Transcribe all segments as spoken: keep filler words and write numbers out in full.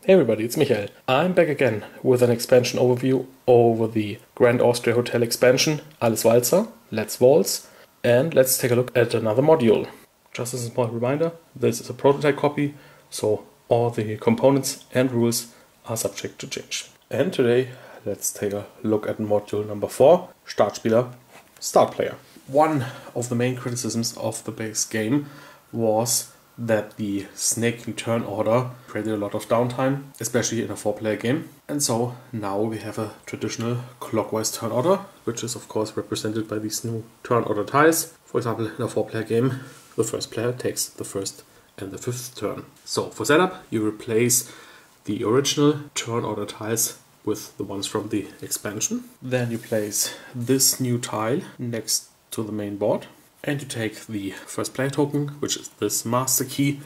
Hey everybody, it's Michael. I'm back again with an expansion overview over the Grand Austria Hotel expansion, Alles Walzer, Let's Waltz, and let's take a look at another module. Just as a small reminder, this is a prototype copy, so all the components and rules are subject to change. And today, let's take a look at module number four, Startspieler, Start Player. One of the main criticisms of the base game was that the snaking turn order created a lot of downtime, especially in a four-player game. And so now we have a traditional clockwise turn order, which is of course represented by these new turn order tiles. For example, in a four-player game, the first player takes the first and the fifth turn. So for setup, you replace the original turn order tiles with the ones from the expansion. Then you place this new tile next to the main board. And you take the first player token, which is this master key,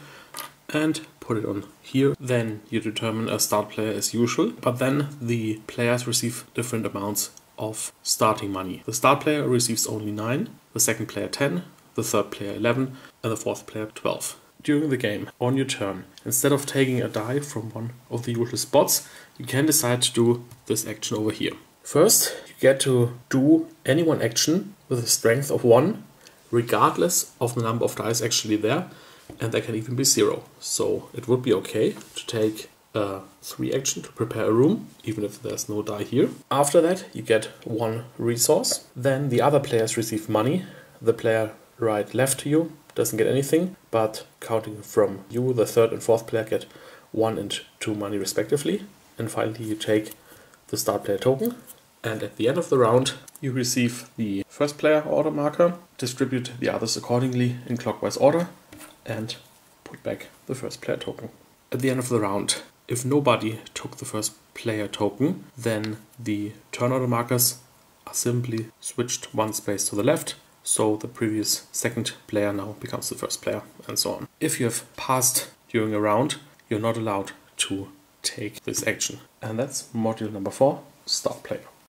and put it on here. Then you determine a start player as usual, but then the players receive different amounts of starting money. The start player receives only nine, the second player ten, the third player eleven, and the fourth player twelve. During the game, on your turn, instead of taking a die from one of the usual spots, you can decide to do this action over here. First, you get to do any one action with a strength of one, regardless of the number of dice actually there, and there can even be zero. So it would be okay to take a three action to prepare a room, even if there's no die here. After that, you get one resource. Then the other players receive money. The player right left to you doesn't get anything, but counting from you, the third and fourth player get one and two money respectively. And finally, you take the start player token. And at the end of the round, you receive the first player order marker, distribute the others accordingly in clockwise order, and put back the first player token. At the end of the round, if nobody took the first player token, then the turn order markers are simply switched one space to the left, so the previous second player now becomes the first player, and so on. If you have passed during a round, you're not allowed to take this action. And that's module number four, Start Player.